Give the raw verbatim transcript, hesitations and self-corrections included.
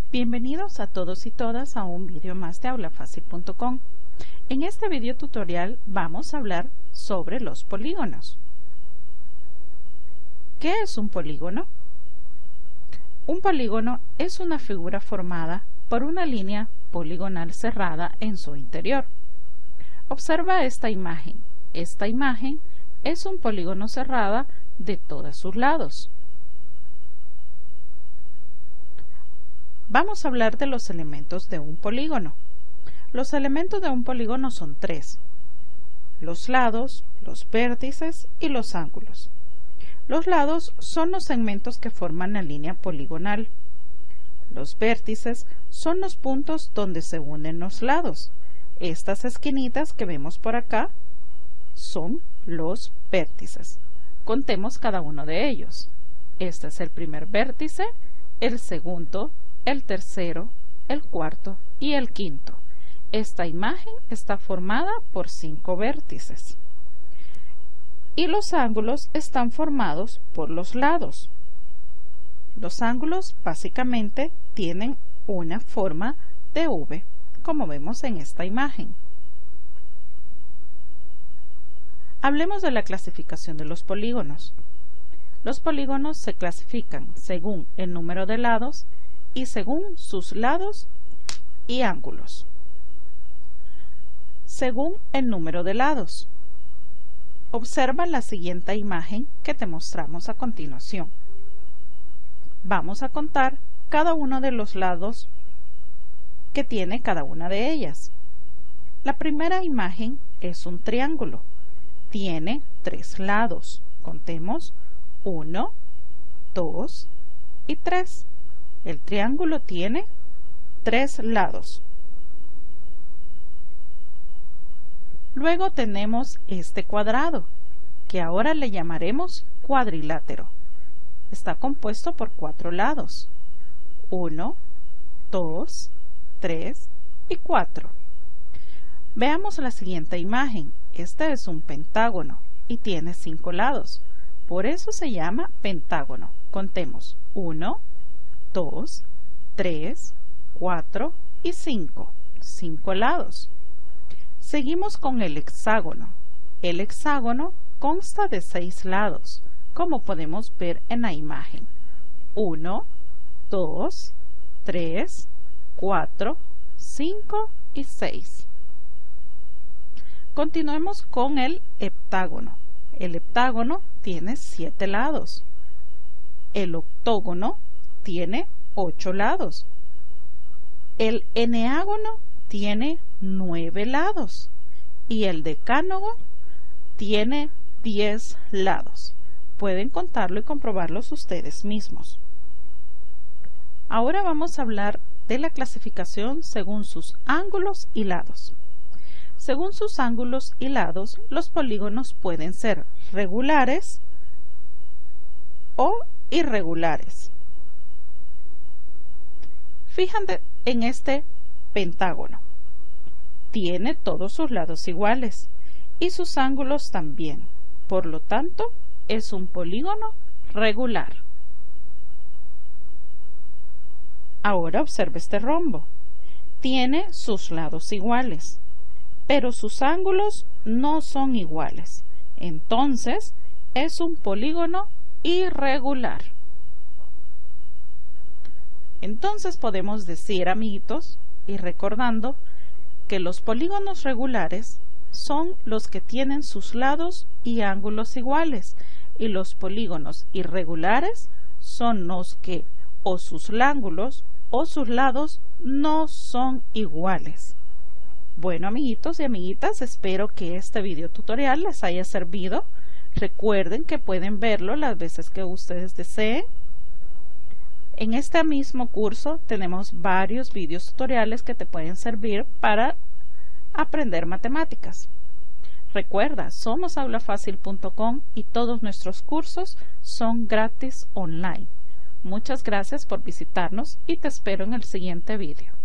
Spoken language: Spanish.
Bienvenidos a todos y todas a un vídeo más de aula fácil punto com. En este video tutorial vamos a hablar sobre los polígonos. ¿Qué es un polígono? Un polígono es una figura formada por una línea poligonal cerrada en su interior. Observa esta imagen. Esta imagen es un polígono cerrada de todos sus lados. Vamos a hablar de los elementos de un polígono. Los elementos de un polígono son tres: los lados, los vértices y los ángulos. Los lados son los segmentos que forman la línea poligonal. Los vértices son los puntos donde se unen los lados. Estas esquinitas que vemos por acá son los vértices. Contemos cada uno de ellos. Este es el primer vértice, el segundo, el tercero, el cuarto y el quinto. Esta imagen está formada por cinco vértices. Y los ángulos están formados por los lados. Los ángulos básicamente tienen una forma de V, como vemos en esta imagen. Hablemos de la clasificación de los polígonos. Los polígonos se clasifican según el número de lados y según sus lados y ángulos. Según el número de lados. Observa la siguiente imagen que te mostramos a continuación. Vamos a contar cada uno de los lados que tiene cada una de ellas. La primera imagen es un triángulo. Tiene tres lados. Contemos uno, dos y tres. El triángulo tiene tres lados. Luego tenemos este cuadrado, que ahora le llamaremos cuadrilátero. Está compuesto por cuatro lados. uno, dos, tres y cuatro. Veamos la siguiente imagen. Este es un pentágono y tiene cinco lados. Por eso se llama pentágono. Contemos uno, dos, tres, cuatro y cinco. cinco lados. Seguimos con el hexágono. El hexágono consta de seis lados, como podemos ver en la imagen. uno, dos, tres, cuatro, cinco y seis. Continuemos con el heptágono. El heptágono tiene siete lados. El octógono tiene ocho lados. El eneágono tiene nueve lados y el decágono tiene diez lados. Pueden contarlo y comprobarlos ustedes mismos. Ahora vamos a hablar de la clasificación según sus ángulos y lados. Según sus ángulos y lados, los polígonos pueden ser regulares o irregulares. Fíjate en este pentágono. Tiene todos sus lados iguales y sus ángulos también. Por lo tanto, es un polígono regular. Ahora observe este rombo. Tiene sus lados iguales, pero sus ángulos no son iguales. Entonces, es un polígono irregular. Entonces podemos decir, amiguitos, y recordando, que los polígonos regulares son los que tienen sus lados y ángulos iguales, y los polígonos irregulares son los que o sus ángulos o sus lados no son iguales. Bueno, amiguitos y amiguitas, espero que este video tutorial les haya servido. Recuerden que pueden verlo las veces que ustedes deseen. En este mismo curso tenemos varios videos tutoriales que te pueden servir para aprender matemáticas. Recuerda, somos aula fácil punto com y todos nuestros cursos son gratis online. Muchas gracias por visitarnos y te espero en el siguiente video.